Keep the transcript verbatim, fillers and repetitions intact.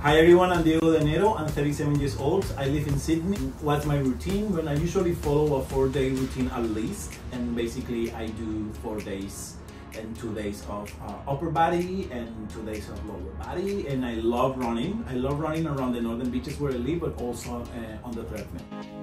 Hi everyone, I'm Diego De Niro. I'm thirty-seven years old. I live in Sydney. What's my routine? When I usually follow a four-day routine at least, and basically I do four days and two days of uh, upper body and two days of lower body. And I love running. I love running around the northern beaches where I live, but also uh, on the treadmill.